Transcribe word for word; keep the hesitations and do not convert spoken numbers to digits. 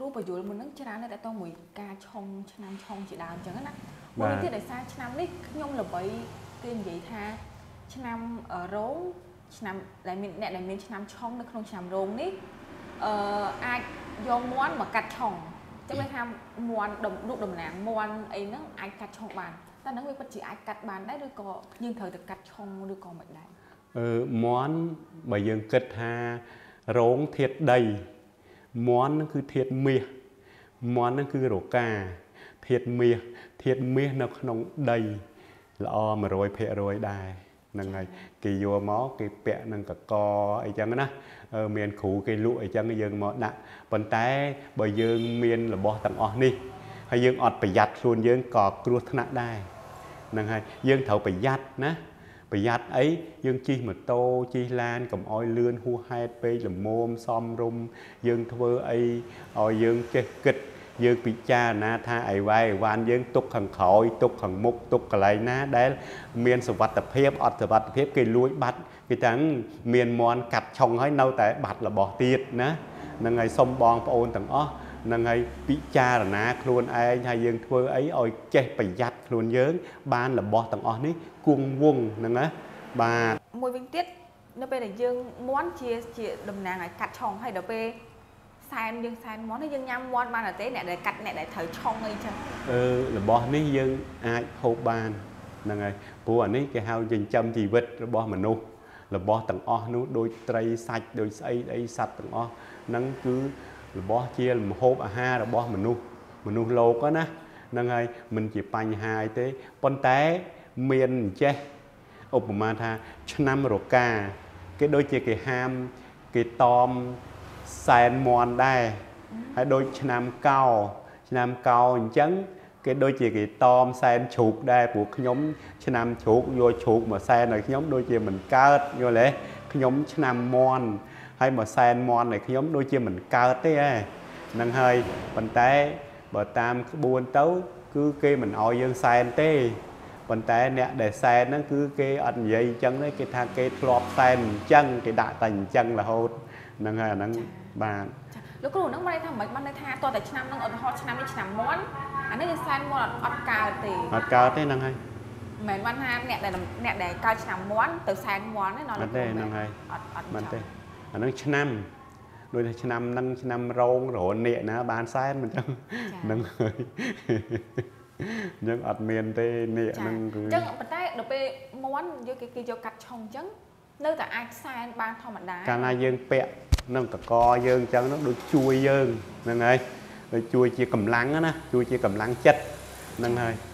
គ្រូបញ្យល់មុនហ្នឹងច្រើនតែតមួយការឆុងឆ្នាំឆុងជាដើមអញ្ចឹងណាមួយទៀតដោយសារឆ្នាំនេះខ្ញុំល្បីគេនិយាយថាឆ្នាំរោងឆ្នាំដែលមានអ្នកដែលមានឆ្នាំឆុងនៅក្នុងឆ្នាំរោងនេះអឺអាចយកមាន់មកកាត់ឆុងចឹងគេថាមាន់រូបតំណាងមាន់អីហ្នឹងអាចកាត់ឆុងបានតែហ្នឹងវាពិតជាអាចកាត់បានដែរឬក៏យើងត្រូវតែកាត់ឆុងឬក៏មិនដែរអឺមាន់បើយើងគិតថារោងធាតុដីមាន់គឺធាតុមាសមាន់ហ្នឹងគឺរកាធាតុមាសធាតុមាសនៅក្នុងដីល្អ một trăm phần trăm ដែរហ្នឹងហើយគេយកមកគេពាក់នឹងកកអីចឹងណាមានគ្រូគេលក់អីចឹងយើងមកដាក់ប៉ុន្តែបើយើងមានរបស់ទាំងអស់នេះហើយយើងអត់ប្រយ័ត្នខ្លួនយើងក៏គ្រោះថ្នាក់ដែរហ្នឹងហើយយើងត្រូវប្រយ័ត្នណាប្រយ័ត្នអីយើងជិះម៉ូតូជិះឡានកុំអោយលឿនហួសហេតុពេកល្មមសមរម្យយើងធ្វើអីឲ្យយើងចេះគិតយើងពិចារណាថាអីវ៉ៃអីវ៉ាន់យើងទុកខាងក្រោយទុកខាងមុខទុកកន្លែងណាដែលមានសុវត្ថិភាពអត់សុវត្ថិភាពគេលួចបាត់គេថាមានមន់កាត់ឆុងហើយនៅតែបាត់របស់ទៀតណាហ្នឹងហើយសុំបងប្អូនទាំងអស់ហ្នឹងហើយពិចារណាខ្លួនឯងហើយយើងធ្វើអីឲ្យចេះប្រយ័ត្នខ្លួនយើងបានរបស់ទាំងអស់នេះគង់វង្សហ្នឹងណាបាទមួយវិញទៀតនៅពេលដែលយើងមន់ជាជាតំណាងឲ្យកាត់ឆុងហើយដល់ពេលសែនយើងសែនមាន់នេះយើងញ៉ាំមាន់បានទេអ្នកដែលកាត់អ្នកដែលត្រូវឆុងអីចឹងអឺរបស់នេះយើងអាចហូបបានហ្នឹងហើយព្រោះអានេះគេហៅចិញ្ចឹមជីវិតរបស់មនុស្សរបស់ទាំងអស់នោះដូចត្រីសាច់ដូចស្អីអីសត្វទាំងអស់ហ្នឹងគឺរបស់ជាម្ហូបអាហាររបស់មនុស្សមនុស្សលោកណាហ្នឹងហើយមិនជាបញ្ហាអីទេប៉ុន្តែមានចេះឧបមាថាឆ្នាំរកាគេដូចជាគេហាមគេតមសែនមន់ដែរហើយដូចឆ្នាំកោឆ្នាំកោអញ្ចឹងគេដូចជាគេតមសែនជ្រូកដែរព្រោះខ្ញុំឆ្នាំជ្រូកយកជ្រូកមកសែនឲ្យខ្ញុំដូចជាមិនកើតយល់ទេខ្ញុំឆ្នាំមន់ហើយមកសែនមន់ឲ្យខ្ញុំដូចជាមិនកើតទេហ្នឹងហើយប៉ុន្តែបើតាមក្បួនទៅគឺគេមិនឲ្យយើងសែនទេប៉ុន្តែអ្នកដែលសែនហ្នឹងគឺគេអត់និយាយអញ្ចឹងទេគេថាគេធ្លាប់សែនអញ្ចឹងគេដាក់តែអញ្ចឹងរហូតហ្នឹងហើយអាហ្នឹងបាទលោកគ្រូហ្នឹងបានថាមិនបានថាតើតែឆ្នាំហ្នឹងឧទាហរណ៍ឆ្នាំនេះឆ្នាំមន់អានេះយើងសែនមន់អត់កើតទេអត់កើតទេហ្នឹងហើយមិនបានថាអ្នកដែលអ្នកដែលកើតឆ្នាំមន់ទៅសែនមន់ទេណ៎លោកគ្រូហ្នឹងហើយអត់អត់មិនទេអាហ្នឹងឆ្នាំដូចថាឆ្នាំហ្នឹងឆ្នាំរោងរហូតនេះណាបានសែនមិនចឹងហ្នឹងហើយអញ្ចឹងអត់មានទេនេះហ្នឹងគឺអញ្ចឹងប៉ុន្តែដល់ពេលមន់យកគេគេយកកាត់ឆុងអញ្ចឹងនៅតែអាចសែនបានធម្មតាកាលណាយើងពាក់នឹងកកយើងអញ្ចឹងដូចជួយយើងហ្នឹងហើយដូចជួយជាកម្លាំងណាជួយជាកម្លាំងចិត្តហ្នឹងហើយ